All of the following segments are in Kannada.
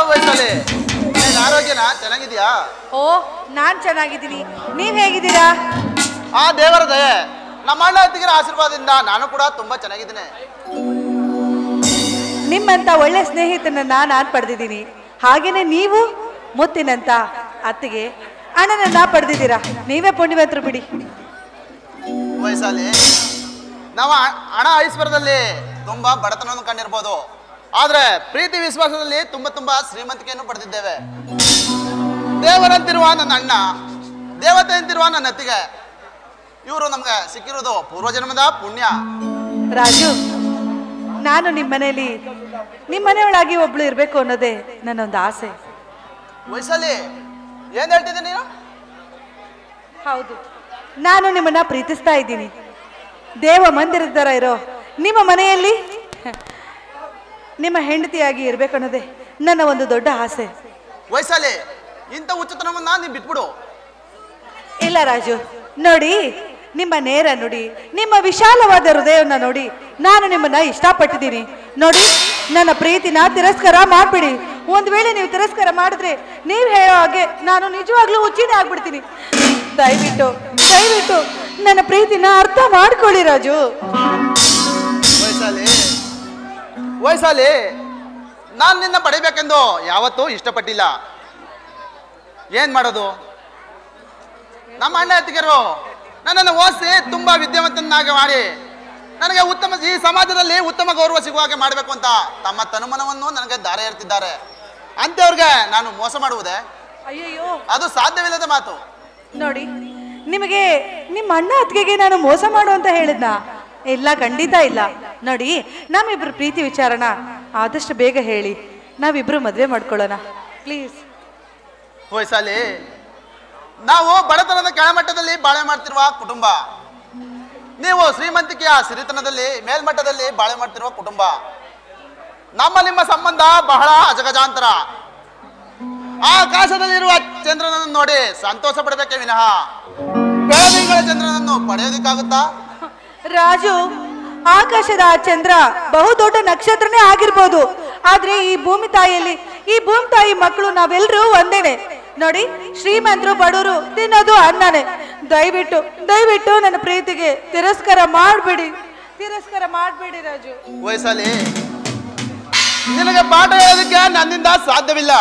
ವಯಸ್ಸಲ್ಲಿ ನಿನ್ನ ಆರೋಗ್ಯನ ಚೆನ್ನಾಗಿದ್ಯಾ? ಓ, ನಾನ್ ಚೆನ್ನಾಗಿದ್ದೀನಿ. ನೀವ್ ಹೇಗಿದ್ದೀರಾ? ಆ ದೇವರ ದಯೆ, ನಮ್ಮ ಅಣ್ಣ ಅತ್ತಿಗೆರ ಆಶೀರ್ವಾದದಿಂದ ನಾನು ಕೂಡ ತುಂಬಾ ಚೆನ್ನಾಗಿದ್ದೀನಿ. ನಿಮ್ಮಂತ ಒಳ್ಳೆ ಸ್ನೇಹಿತನನ್ನ ನಾನ್ ಪಡೆದಿದ್ದೀನಿ. ಹಾಗೇನೆ ನೀವು ಮುತ್ತಿನಂತ ಅತ್ತಿಗೆ ಅಣ್ಣನನ್ನ ಪಡೆದಿದ್ದೀರಾ. ನೀವೇ ಪುಣ್ಯವಂತರು ಬಿಡಿ. ವಯಸ್ಸಲ್ಲಿ ನಾವು ಹಣ ಐಶ್ವರ್ಯದಲ್ಲಿ ತುಂಬಾ ಬಡತನವನ್ನು ಕಂಡಿರ್ಬೋದು, ಆದ್ರೆ ಪ್ರೀತಿ ವಿಶ್ವಾಸದಲ್ಲಿ ತುಂಬಾ ಶ್ರೀಮಂತಿಕೆಯನ್ನು ಪಡೆದಿದ್ದೇವೆ. ದೇವರಂತಿರುವ ನನ್ನ ಅಣ್ಣ, ದೇವತೆ ಅಂತಿರುವ ನನ್ನ ಅತ್ತಿಗೆ, ಇವರು ನಮ್ಗೆ ಸಿಕ್ಕಿರೋದು ಪೂರ್ವಜನ್ಮದ ಪುಣ್ಯ. ರಾಜು, ನಾನು ನಿಮ್ಮನೇಲಿ ನಿಮ್ಮನೆಯೊಳಗೆ ಒಬ್ಳು ಇರ್ಬೇಕು ಅನ್ನೋದೇ ನನ್ನೊಂದು ಆಸೆ. ವಯಸ್ಸಲ್ಲಿ ಏನ್ ಹೇಳ್ತಿದ್ದೀನಿ ನೀನು? ಹೌದು, ನಾನು ನಿಮ್ಮನ್ನ ಪ್ರೀತಿಸ್ತಾ ಇದ್ದೀನಿ. ದೇವ ಮಂದಿರದ ತರ ಇರೋ ನಿಮ್ಮ ಮನೆಯಲ್ಲಿ ನಿಮ್ಮ ಹೆಂಡತಿಯಾಗಿ ಇರ್ಬೇಕು ಅನ್ನೋದೇ ನನ್ನ ಒಂದು ದೊಡ್ಡ ಆಸೆ. ವಯಸ್ಸಲ್ಲಿ ಇಂಥ ಹುಚ್ಚತನವನ್ನ ನೀನ್ ಬಿಟ್ಬಿಡು. ಇಲ್ಲ ರಾಜು, ನೋಡಿ, ನಿಮ್ಮ ನೇರ ನುಡಿ, ನಿಮ್ಮ ವಿಶಾಲವಾದ ಹೃದಯವನ್ನ ನೋಡಿ ನಾನು ನಿಮ್ಮನ್ನ ಇಷ್ಟಪಟ್ಟಿದ್ದೀನಿ. ನೋಡಿ, ನನ್ನ ಪ್ರೀತಿನ ತಿರಸ್ಕಾರ ಮಾಡ್ಬಿಡಿ. ಒಂದ್ ವೇಳೆ ನೀವು ತಿರಸ್ಕಾರ ಮಾಡಿದ್ರೆ ನೀವು ಹೇಳೋ ಹಾಗೆ ನಾನು ನಿಜವಾಗ್ಲೂ ಹುಚ್ಚಿನೇ ಆಗ್ಬಿಡ್ತೀನಿ. ದಯವಿಟ್ಟು ದಯವಿಟ್ಟು ನನ್ನ ಪ್ರೀತಿನ ಅರ್ಥ ಮಾಡ್ಕೊಳ್ಳಿ ರಾಜು. ವಯಸ್ಸಲ್ಲಿ ನಾನು ನಿನ್ನ ಪಡಿಬೇಕೆಂದು ಯಾವತ್ತೂ ಇಷ್ಟಪಟ್ಟಿಲ್ಲ. ಏನ್ ಮಾಡೋದು, ನಮ್ಮ ಅಣ್ಣ ಅತ್ತಿಗೆರು ನನ್ನನ್ನು ಓದಿಸಿ ತುಂಬಾ ವಿದ್ಯಾವಂತನಾಗಿ ಮಾಡಿ ನನಗೆ ಈ ಸಮಾಜದಲ್ಲಿ ಉತ್ತಮ ಗೌರವ ಸಿಗುವ ಹಾಗೆ ಮಾಡಬೇಕು ಅಂತ ತಮ್ಮ ತನುಮನವನ್ನು ನನಗೆ ದಾರಿ ಎರ್ತಿದ್ದಾರೆ. ಅಂತವ್ರಿಗೆ ನಾನು ಮೋಸ ಮಾಡುವುದೇ? ಅಯ್ಯಯ್ಯೋ, ಅದು ಸಾಧ್ಯವಿಲ್ಲದ ಮಾತು. ನೋಡಿ, ನಿಮಗೆ ನಿಮ್ಮ ಅಣ್ಣ ಅತ್ತಿಗೆಗೆ ನಾನು ಮೋಸ ಮಾಡು ಅಂತ ಹೇಳಿದ್ನ? ಇಲ್ಲ, ಖಂಡಿತ ಇಲ್ಲ. ನೋಡಿ, ನಮ್ಮಿಬ್ರು ಪ್ರೀತಿ ವಿಚಾರನ ಆದಷ್ಟು ಬೇಗ ಹೇಳಿ ನಾವಿಬ್ರು ಮದುವೆ ಮಾಡ್ಕೊಳ್ಳೋಣ ಪ್ಲೀಸ್. ವಯಸ್ಸಲ್ಲಿ ನಾವು ಬಡತನದ ಕೆಳಮಟ್ಟದಲ್ಲಿ ಬಾಳೆ ಮಾಡ್ತಿರುವ ಕುಟುಂಬ, ನೀವು ಶ್ರೀಮಂತಿಕೆಯ ಸಿರಿತನದಲ್ಲಿ ಮೇಲ್ಮಟ್ಟದಲ್ಲಿ ಬಾಳೆ ಮಾಡ್ತಿರುವ ಕುಟುಂಬ. ನಿಮ್ಮ ಸಂಬಂಧ ಬಹಳ ಅಜಗಜಾಂತರ. ಆಕಾಶದಲ್ಲಿರುವ ಚಂದ್ರನನ್ನು ನೋಡಿ ಸಂತೋಷ ಪಡಬೇಕೇ ವಿನಃ ಬೆಳದಿಂಗಳ ಚಂದ್ರನನ್ನು ಪಡೆಯೋದಿಕ್ಕಾಗುತ್ತಾ? ರಾಜು, ಆಕಾಶದ ಚಂದ್ರ ಬಹುದೊಡ್ಡ ನಕ್ಷತ್ರನೇ ಆಗಿರ್ಬೋದು, ಆದ್ರೆ ಈ ಭೂಮಿ ತಾಯಿ ಮಕ್ಕಳು ನಾವೆಲ್ಲರೂ ಒಂದೇನೆ. ನೋಡಿ, ಶ್ರೀಮಂತರು ಬಡವರು ತಿನ್ನೋದು ಅನ್ನನೇ. ದಯವಿಟ್ಟು ದಯವಿಟ್ಟು ನನ್ನ ಪ್ರೀತಿಗೆ ತಿರಸ್ಕಾರ ಮಾಡಬೇಡಿ ರಾಜು. ವಯಸ್ಸಲ್ಲಿ ನಿನಗೆ ಪಾಠ ಹೇಳೋದಕ್ಕೆ ನನ್ನಿಂದ ಸಾಧ್ಯವಿಲ್ಲ.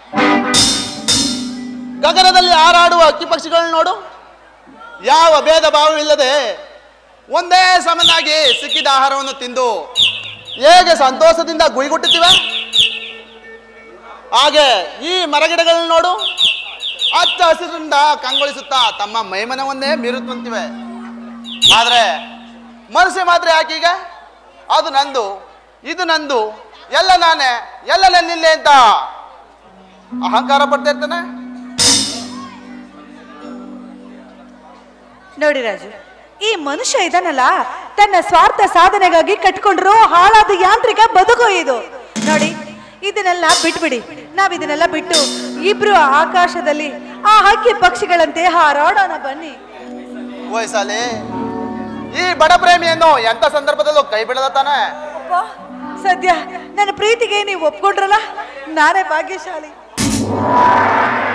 ಗಗನದಲ್ಲಿ ಹಾರಾಡುವ ಹಕ್ಕಿ ಪಕ್ಷಿಗಳನ್ನ ನೋಡು, ಯಾವ ಭೇದ ಭಾವವಿಲ್ಲದೆ ಒಂದೇ ಸಮನಾಗಿ ಸಿಕ್ಕಿದ ಆಹಾರವನ್ನು ತಿಂದು ಹೇಗೆ ಸಂತೋಷದಿಂದ ಗುಯಿಗುಟ್ಟುತ್ತಿವೆ, ಹಾಗೆ ಈ ಮರಗಿಡಗಳನ್ನ ನೋಡು, ಹಚ್ಚ ಹಸಿರಿಂದ ಕಂಗೊಳಿಸುತ್ತಾ ತಮ್ಮ ಮೈಮನವನ್ನೇ ಮೀರುತ್ತಂತಿವೆ. ಆದ್ರೆ ಮನಸ್ಸು ಮಾತ್ರ ಯಾಕೀಗ ಅದು ನಂದು, ಇದು ನಂದು, ಎಲ್ಲ ನಾನೇ, ಎಲ್ಲ ನನ್ನಿಲ್ಲೇ ಅಂತ ಅಹಂಕಾರ ಪಡ್ತಾ ಇರ್ತಾನೆ. ನೋಡಿ ರಾಜು, ಈ ಮನುಷ್ಯ ಇದನ್ನಲ್ಲ ತನ್ನ ಸ್ವಾರ್ಥ ಸಾಧನೆಗಾಗಿ ಕಟ್ಕೊಂಡ್ರು ಹಾಳಾದ ಯಾಂತ್ರಿಕ ಬದುಕು ಇದು. ನೋಡಿ, ಇದನ್ನೆಲ್ಲ ಬಿಟ್ಬಿಡಿ. ನಾವಿದನ್ನೆಲ್ಲ ಬಿಟ್ಟು ಇಬ್ರು ಆಕಾಶದಲ್ಲಿ ಆ ಹಕ್ಕಿ ಪಕ್ಷಿಗಳಂತೆ ಹಾರಾಡೋಣ ಬನ್ನಿ. ವಯಸ್ಸಲ್ಲಿ ಈ ಬಡ ಪ್ರೇಮಿಯನ್ನು ಎಂತ ಸಂದರ್ಭದಲ್ಲೂ ಕೈ ಬಿಡದ ತಾನೆ. ಸದ್ಯ ನನ್ನ ಪ್ರೀತಿಗೆ ನೀವು ಒಪ್ಕೊಂಡ್ರಲ್ಲ, ನಾನೇ ಭಾಗ್ಯಶಾಲಿ.